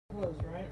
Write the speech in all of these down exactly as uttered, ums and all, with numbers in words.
Closed, right?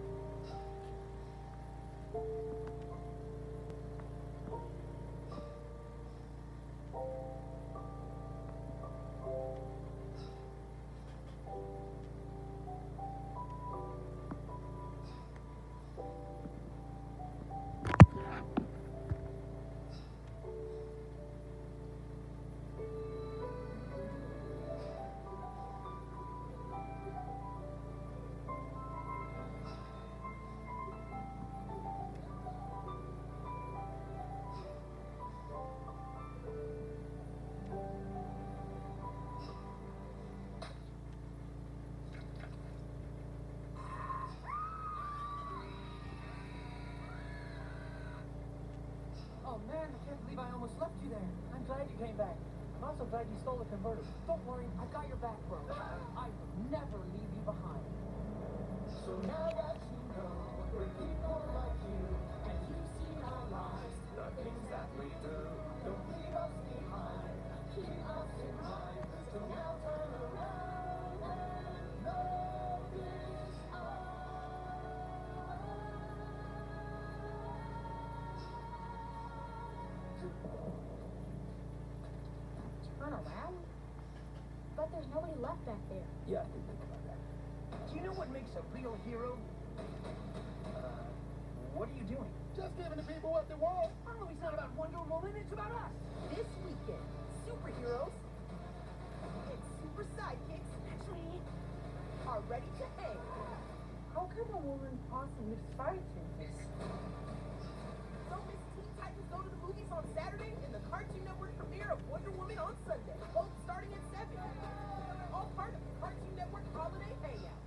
Oh man, I can't believe I almost left you there. I'm glad you came back. I'm also glad you stole the convertible. Don't worry, I got your back, bro. I will never leave you behind. So now that you know, we're people like you, and you've seen our lives, the things that we do. Don't leave us behind, keep us in mind. So now turn around and notice us. Turn around? But there's nobody left back there. Yeah, I did think about that. Do you know what makes a real hero? Uh, what are you doing? Just giving the people what they want. Oh, it's not about Wonder Woman, it's about us. This weekend, superheroes and super sidekicks, that's me, are ready to hang. How can a woman possibly fight in this? So Miss Teen Titans go to the movies on Saturday and the Cartoon Network premiere of Wonder Woman on Sunday, both starting at seven. All part of the Cartoon Network Holiday Hangout.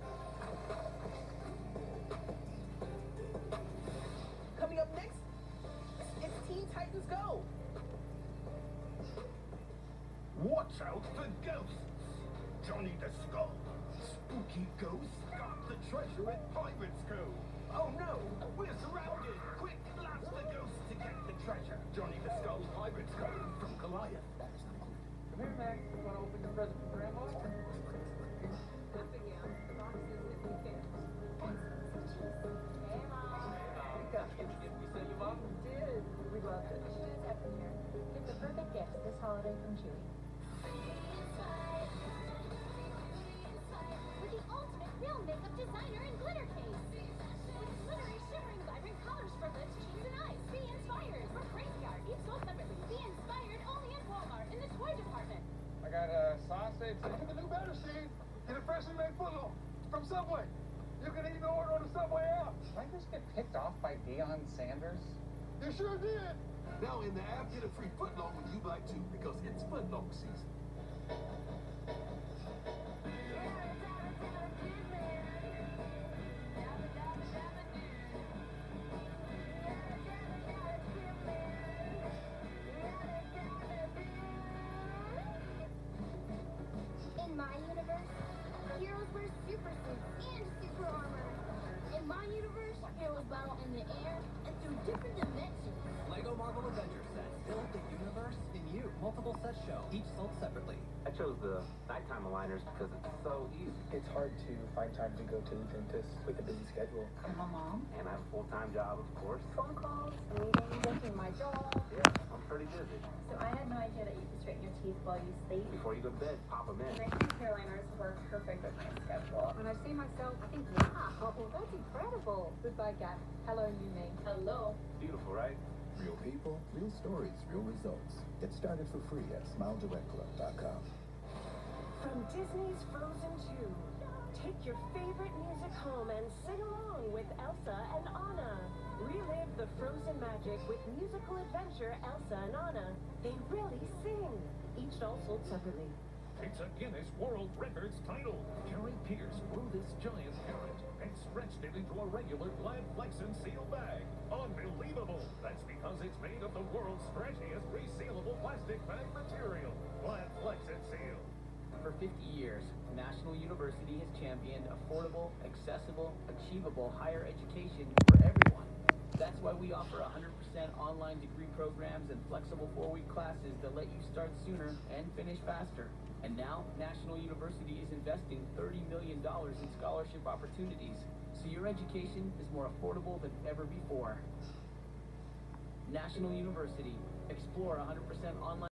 Coming up next, it's Teen Titans Go. Watch out for ghosts. Johnny the Skull. Spooky ghosts got the treasure at Pirates Cove. Oh no, we're surrounded. Quick, blast the ghosts to get the treasure. Johnny the Skull, Pirates Cove from Goliath. That is not included. Come here, Mac. You want to open your present for Grandma? Nothing else. The box is simply finished. Hey, Mom. Did we send you, Mom? Did. We loved it. Shoes have been here. Get the perfect gift this holiday from Chewy. With the ultimate real makeup designer and glitter case. With glittery, shimmering, vibrant colors for lips, cheeks, and eyes. Be inspired. For Grace Yard, each sold separately. Be inspired only at Walmart in the toy department. I got a sausage. Look at the new batter seed. Get a freshly made footlong from Subway. You can even order on the Subway app. Did I just get picked off by Deion Sanders? You sure did. Now in the app, get a free footlong when you buy two because it's footlong season. In my universe, heroes wear super suits and super armor. In my universe, heroes battle in the air and through different dimensions. Lego Marvel Adventure sets. Build the universe in you. Multiple sets show, each sold separately. I chose the nighttime aligners because it's so easy. It's hard to find time to go to the dentist with a busy schedule. I'm a mom. And I have a full-time job, of course. Phone calls, meetings, working my job. Yeah, I'm pretty busy. So I had no idea that you could straighten your teeth while you sleep. Before you go to bed, pop them in. Nighttime Caroliners work perfect with my schedule. When I see myself, I think, wow, that's incredible. Goodbye, Gap. Hello, new name. Hello. Beautiful, right? Real people, real stories, real results. Get started for free at smile direct club dot com. From Disney's Frozen two, take your favorite music home and sing along with Elsa and Anna. Relive the Frozen magic with musical adventure Elsa and Anna. They really sing. Each doll sold separately. It's a Guinness World Records title. Carrie Pierce grew this giant parrot and stretched it into a regular Glad Flex and Seal bag. Unbelievable! That's because it's made of the world's stretchiest resealable plastic bag material. Glad Flex and Seal. For fifty years, National University has championed affordable, accessible, achievable higher education for everyone. That's why we offer one hundred percent online degree programs and flexible four-week classes that let you start sooner and finish faster. And now, National University is investing thirty million dollars in scholarship opportunities, so your education is more affordable than ever before. National University. Explore one hundred percent online.